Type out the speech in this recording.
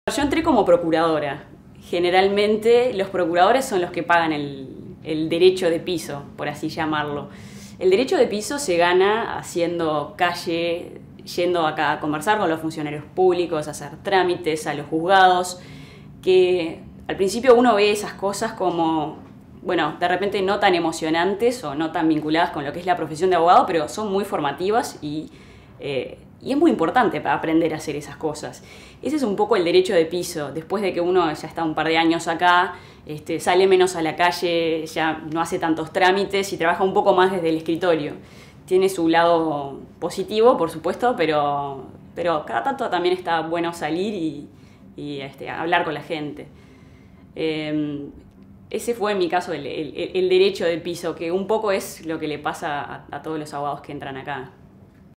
Yo entré como procuradora. Generalmente los procuradores son los que pagan el derecho de piso, por así llamarlo. El derecho de piso se gana haciendo calle, yendo acá a conversar con los funcionarios públicos, a hacer trámites a los juzgados, que al principio uno ve esas cosas como, bueno, de repente no tan emocionantes o no tan vinculadas con lo que es la profesión de abogado, pero son muy formativas y es muy importante para aprender a hacer esas cosas. Ese es un poco el derecho de piso. Después de que uno ya está un par de años acá, sale menos a la calle, ya no hace tantos trámites y trabaja un poco más desde el escritorio. Tiene su lado positivo, por supuesto, pero cada tanto también está bueno salir y hablar con la gente. Ese fue en mi caso el derecho de piso, que un poco es lo que le pasa a todos los abogados que entran acá.